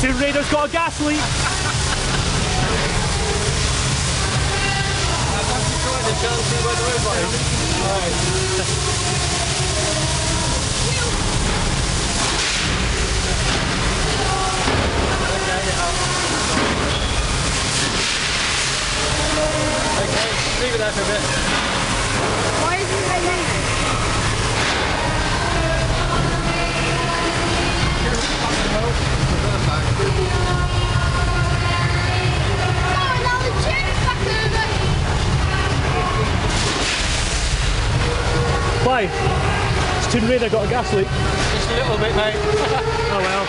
Toon Raider's got a gas leak. Okay, leave it there for a bit. Why is it like that? Oh, now the chair's back over. Why? Has Toon Raider got a gas leak? Just a little bit, mate. Oh well.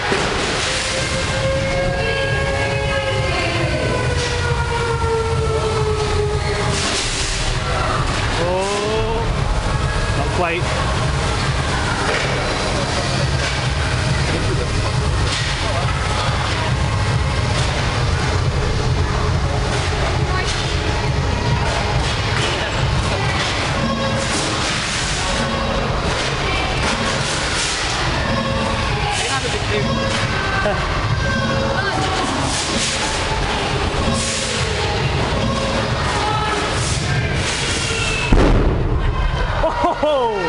Oh, not quite. Oh!